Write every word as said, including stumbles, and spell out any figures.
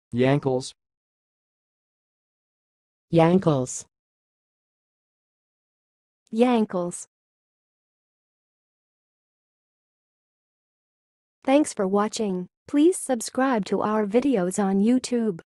Yankles. Yankles. Yankles. Thanks for watching. Please subscribe to our videos on YouTube.